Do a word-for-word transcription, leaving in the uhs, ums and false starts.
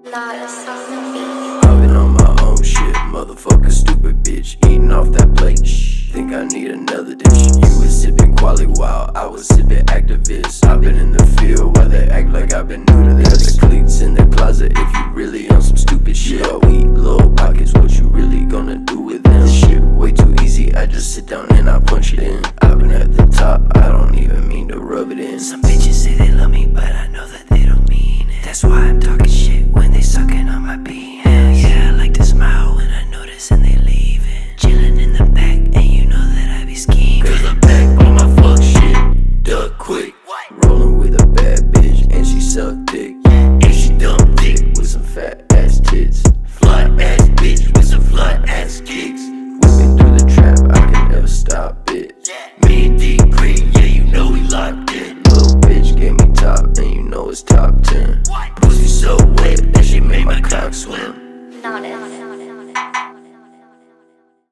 Not a song of beat. I've been on my own shit, motherfucker, stupid bitch. Eating off that plate, shh, think I need another dish. You was sipping quality while I was sipping activists. I've been in the field where they act like I've been new to this. Got the cleats in the closet if you really on some stupid shit. I eat little pockets, what you really gonna do with them? This shit way too easy, I just sit down and I punch it in. I've been at the top, I don't even mean to rub it in. Some bitches say they love me, but I know that they don't mean it. That's why I'm talking shit when they sucking on my penis. Hell yeah, I like to smile when I notice and they leaving. Chilling in the back, and you know that I be scheming. Cause I'm back on my fuck shit, duck quick. Rolling with a bad bitch and she suck dick. And she dumb dick with some fat ass tits. Fly ass bitch with some fly ass kicks. Whipping through the trap, I can never stop it. Me and D Green, yeah, you know we locked in. Little bitch gave me top and you know it's top ten. Pussy so wet that she made my cock swim. Not a